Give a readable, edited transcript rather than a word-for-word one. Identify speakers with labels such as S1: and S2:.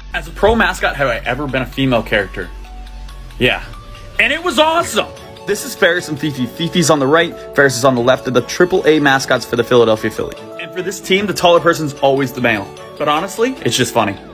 S1: As a pro mascot, have I ever been a female character? Yeah. And it was awesome! This is Ferris and Fifi. Fifi's on the right, Ferris is on the left. They're the AAA mascots for the Philadelphia Phillies. And for this team, the taller person's always the male. But honestly, it's just funny.